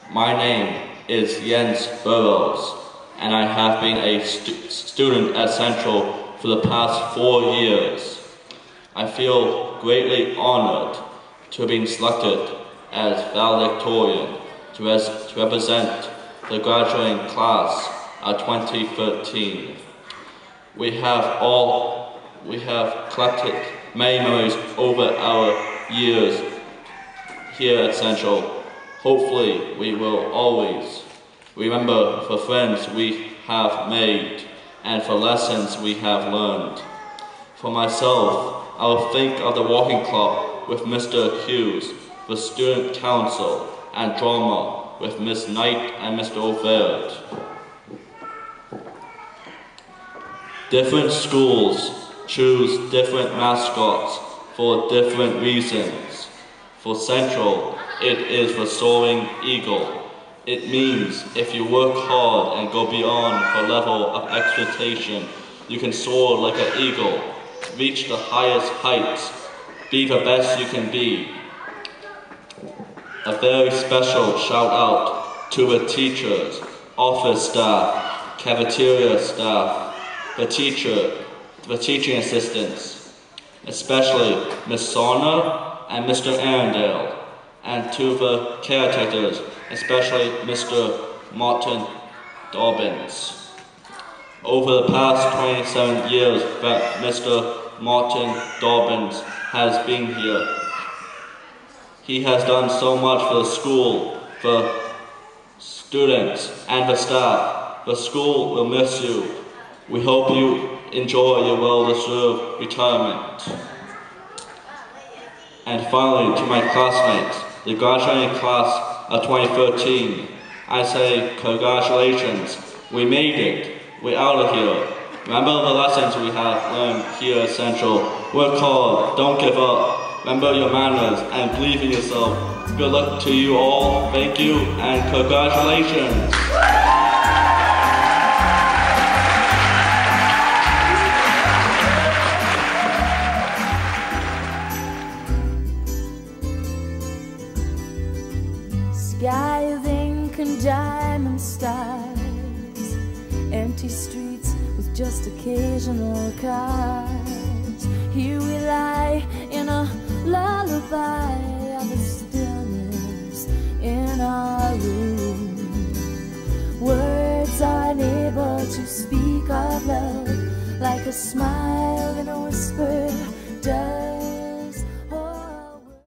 My name is Jens Burrows, and I have been a student at Central for the past 4 years. I feel greatly honored to have been selected as valedictorian to represent the graduating class of 2013. We have collected many memories over our years here at Central. Hopefully, we will always remember the friends we have made and the lessons we have learned. For myself, I will think of the walking club with Mr. Hughes, the student council, and drama with Miss Knight and Mr. O'Verd. Different schools choose different mascots for different reasons. For Central, it is the soaring eagle. It means if you work hard and go beyond the level of expectation, you can soar like an eagle, reach the highest heights, be the best you can be. A very special shout out to the teachers, office staff, cafeteria staff, the teaching assistants, especially Miss Sarner and Mr. Arundel, and to the caretakers, especially Mr. Martin Dobbins. Over the past 27 years that Mr. Martin Dobbins has been here, he has done so much for the school, the students, and the staff. The school will miss you. We hope you enjoy your well-deserved retirement. And finally, to my classmates, the graduating class of 2013, I say congratulations. We made it. We're out of here. Remember the lessons we have learned here at Central. Work hard, don't give up. Remember your manners and believe in yourself. Good luck to you all. Thank you and congratulations. Sky of ink and diamond stars, empty streets with just occasional cars. Here we lie in a lullaby of the stillness in our room. Words are unable to speak of love, like a smile and a whisper does.